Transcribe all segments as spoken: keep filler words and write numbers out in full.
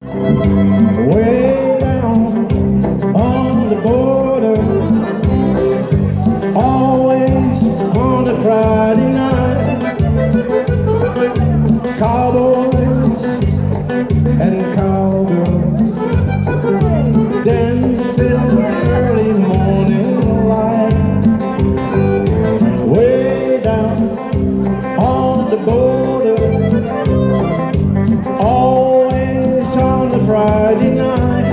Way down on the border, always on a Friday night, cowboys and cowgirls dance till the early morning light. Way down on the border, always on a Friday night,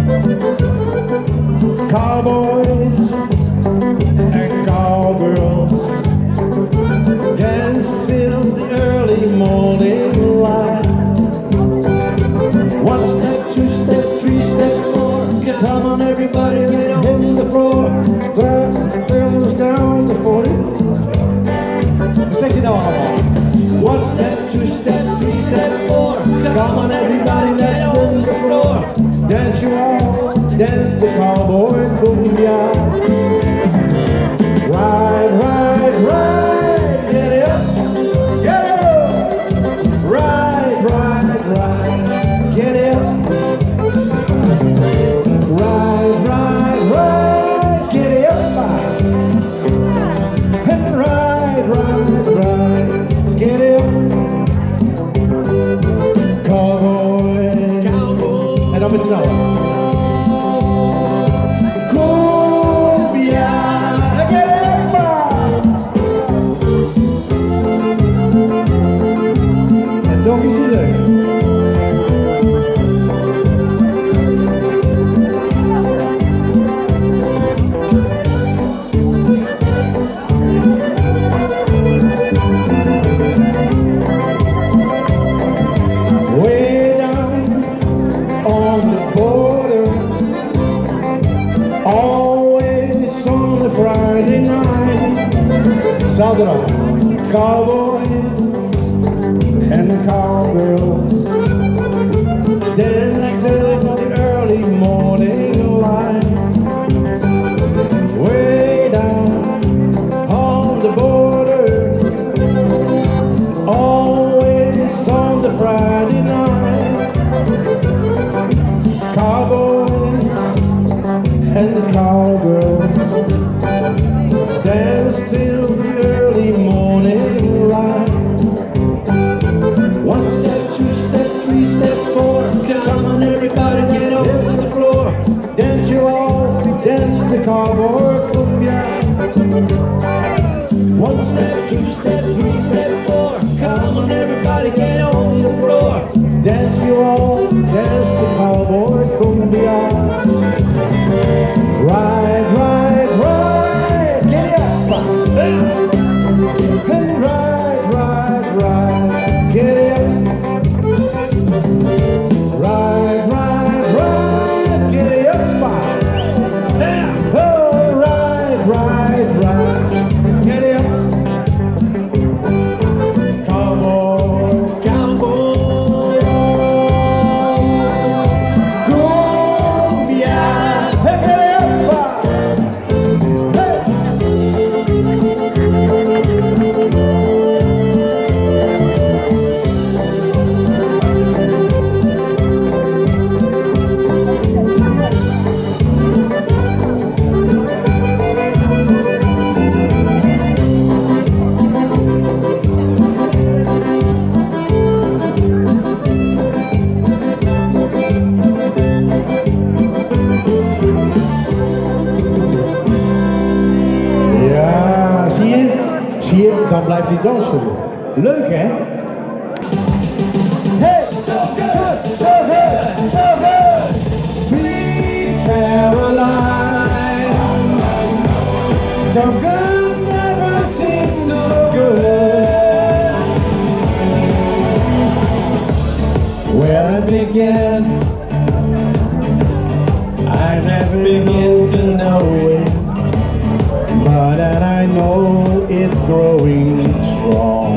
cowboys and cowgirls dance till the early morning light. One step, two step, three step, four. Come on everybody, get on the floor. Grab the girls down the forty. Take it off. One step, two step, three step, four. Come on everybody, let's on the floor. Dance you all, dance the cowboy cumbia. Ride, ride, ride, get it up, get it up. Ride, ride, ride, get it up. Ride, ride, ride, get it up. And ride, ride, ride, get it up. Cowboy, cowboy, and obviously now. Cumbia, get it up. And don't be silly. Way down on the border, always on a Friday night, sound it up. Cowboys and cowgirls dance till the early morning light. Way down on the border, always on the Friday night, cowboys and the cowgirls dance till the early morning light. One step, two step, three step, four. Come on everybody, get on the floor. Dance you all, dance the cowboy cumbia. One step, two step, three step, four. Come on everybody, get on the floor. Dance you all, dance the cowboy cumbia. Ride, ride, ride, get it up. And ride, ride, ride, get it up. Ride, ride, ride, get it up. Oh, ride, ride, ride, get it up. Cowboy, cowboy, cumbia, get it up. Hey. Ja, zie je? Zie je? Dan blijft hij dansen. Leuk hè? Hey! So good, so good, so good! Sweet Caroline. So good, never seemed so good. Where I began, I never begin to know it. But that I know it's growing strong.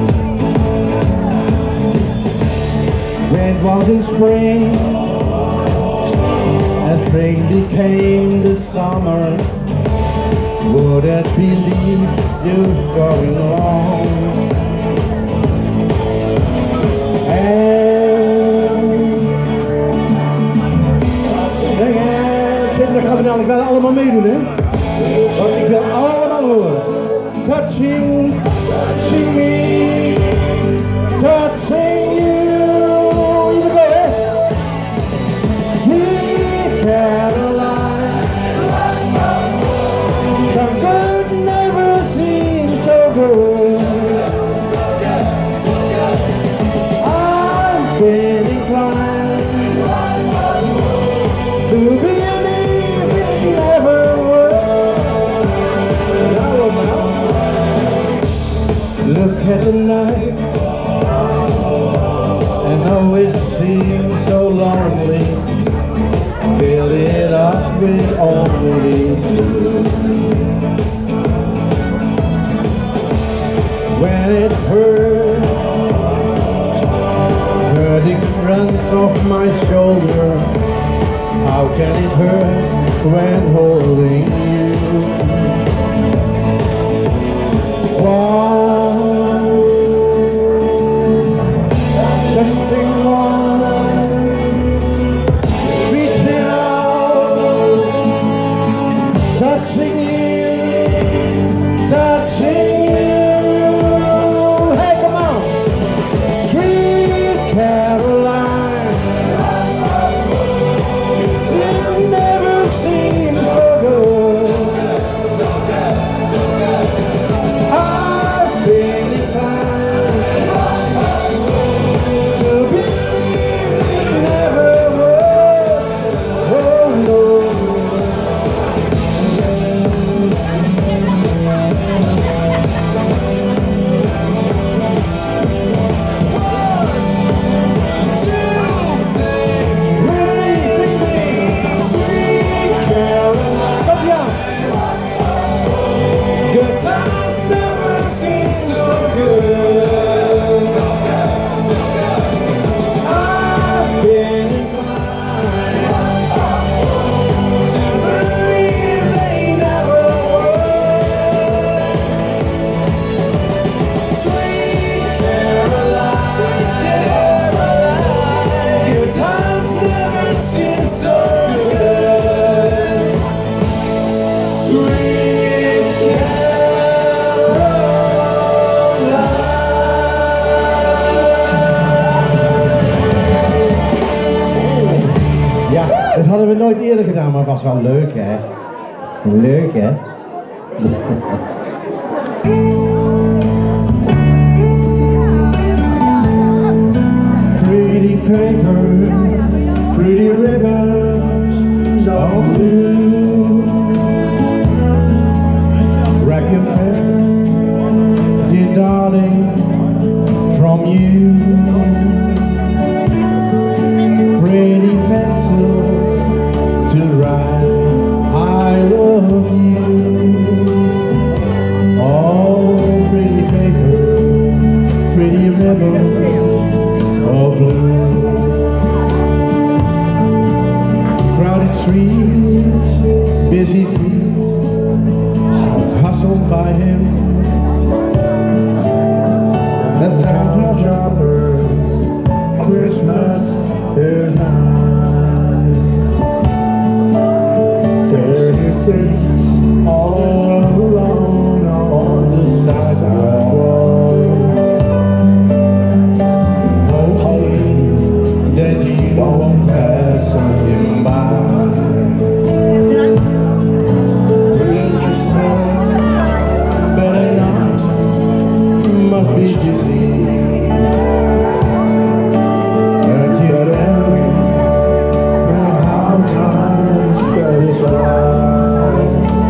When it was in spring, as spring became the summer, would it believe you going on? And gedaan, ik wil allemaal meedoen, hè? Want ik wil allemaal horen. Touching, touching me, touching you. Hier go, hè? Sweet Caroline, something never seemed so good. I've been inclined to believe it never would. Look at the night, and though it seems so lonely, fill it up with only two. When it hurts, hurting runs off my shoulder. How can it hurt when holding you? One, testing one, reaching out, touching you, touching you. Hey, come on! Sweet Caroline, it never seemed so good. I've been inclined to believe it never would. Oh no. Raising me, sweet Caroline. Come down. Good times never seem so good. I've been inclined to believe they never would. Sweet Caroline, sweet Caroline, good times never seem so good. Sweet Caroline. Ja, dat hadden we nooit eerder gedaan, maar het was wel leuk, hè? Leuk, hè? Pretty paper, pretty rivers of blue. Recompense, dear darling, from you. Pretty pencils to write I love you. Oh, pretty paper, pretty rivers of blue. Crowded streets, busy feet, hustled by him. The town shoppers, Christmas is nigh. There he sits all alone on the sidewalk, hoping that you won't pass him by. Should you smile, better not, must be busy. At your end, how time goes by.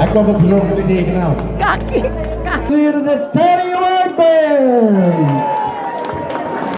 Hij kwam op persoonlijk tegenaan. Kakkie. Hier de Terry White Band.